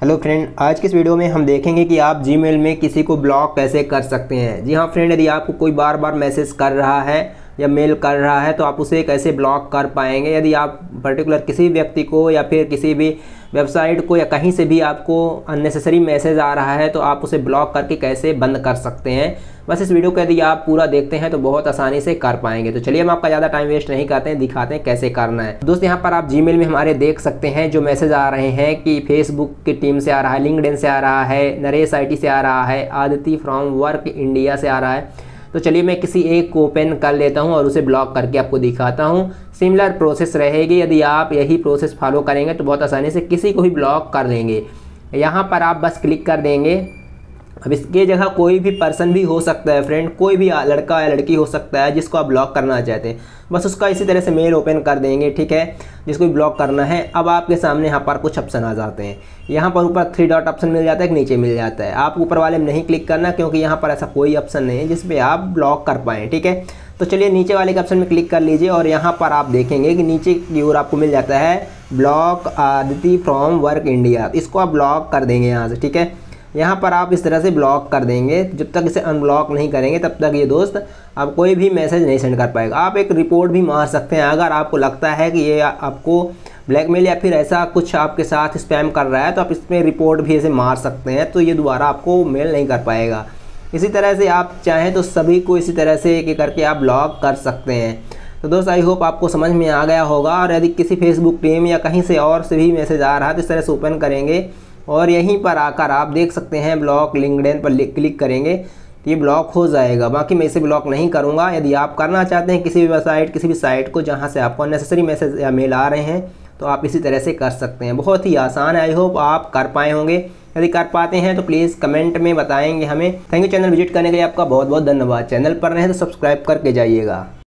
Hello friend, आज की इस वीडियो में हम देखेंगे कि आप जीमेल में किसी को ब्लॉक कैसे कर सकते हैं। जी हाँ फ्रेंड, यदि आपको कोई बार बार मैसेज कर रहा है या मेल कर रहा है तो आप उसे कैसे ब्लॉक कर पाएंगे। यदि आप पर्टिकुलर किसी व्यक्ति को या फिर किसी भी वेबसाइट को या कहीं से भी आपको अननेसेसरी मैसेज आ रहा है तो आप उसे ब्लॉक करके कैसे बंद कर सकते हैं। बस इस वीडियो को यदि आप पूरा देखते हैं तो बहुत आसानी से कर पाएंगे। तो चलिए हम आपका ज़्यादा टाइम वेस्ट नहीं करते हैं, दिखाते हैं कैसे करना है। दोस्त यहाँ पर आप जीमेल में हमारे देख सकते हैं जो मैसेज आ रहे हैं कि फेसबुक की टीम से आ रहा है, लिंक्डइन से आ रहा है, नरेश IT से आ रहा है, आदिति फ्रॉम वर्क इंडिया से आ रहा है। तो चलिए मैं किसी एक को ओपन कर लेता हूं और उसे ब्लॉक करके आपको दिखाता हूं। सिमिलर प्रोसेस रहेगी, यदि आप यही प्रोसेस फॉलो करेंगे तो बहुत आसानी से किसी को भी ब्लॉक कर लेंगे। यहाँ पर आप बस क्लिक कर देंगे। अब इसके जगह कोई भी पर्सन भी हो सकता है फ्रेंड, कोई भी लड़का या लड़की हो सकता है जिसको आप ब्लॉक करना चाहते हैं। बस उसका इसी तरह से मेल ओपन कर देंगे, ठीक है, जिसको भी ब्लॉक करना है। अब आपके सामने यहाँ पर कुछ ऑप्शन आ जाते हैं। यहाँ पर ऊपर 3 डॉट ऑप्शन मिल जाता है, एक नीचे मिल जाता है। आप ऊपर वाले में नहीं क्लिक करना क्योंकि यहाँ पर ऐसा कोई ऑप्शन नहीं है जिसपे आप ब्लॉक कर पाएँ, ठीक है। तो चलिए नीचे वाले के ऑप्शन में क्लिक कर लीजिए और यहाँ पर आप देखेंगे कि नीचे की ओर आपको मिल जाता है block Aditi from work India. इसको आप ब्लॉक कर देंगे यहाँ से, ठीक है। यहाँ पर आप इस तरह से ब्लॉक कर देंगे। जब तक इसे अनब्लॉक नहीं करेंगे तब तक ये दोस्त आप कोई भी मैसेज नहीं सेंड कर पाएगा। आप एक रिपोर्ट भी मार सकते हैं अगर आपको लगता है कि ये आपको ब्लैकमेल या फिर ऐसा कुछ आपके साथ स्पैम कर रहा है तो आप इसमें रिपोर्ट भी ऐसे मार सकते हैं, तो ये दोबारा आपको मेल नहीं कर पाएगा। इसी तरह से आप चाहें तो सभी को इसी तरह से एक करके आप ब्लॉक कर सकते हैं। तो दोस्त आई होप आपको समझ में आ गया होगा। और यदि किसी फेसबुक टीम या कहीं से और से भी मैसेज आ रहा है तो इस तरह से ओपन करेंगे और यहीं पर आकर आप देख सकते हैं ब्लॉक लिंक्डइन पर क्लिक करेंगे तो ये ब्लॉक हो जाएगा। बाकी मैं इसे ब्लॉक नहीं करूंगा। यदि आप करना चाहते हैं किसी भी वेबसाइट किसी भी साइट को जहां से आपको अननेसेसरी मैसेज या मेल आ रहे हैं तो आप इसी तरह से कर सकते हैं। बहुत ही आसान है, आई होप आप कर पाए होंगे। यदि कर पाते हैं तो प्लीज़ कमेंट में बताएंगे हमें। Thank you. चैनल विजिट करने के लिए आपका बहुत बहुत धन्यवाद। चैनल पर रहें तो सब्सक्राइब करके जाइएगा।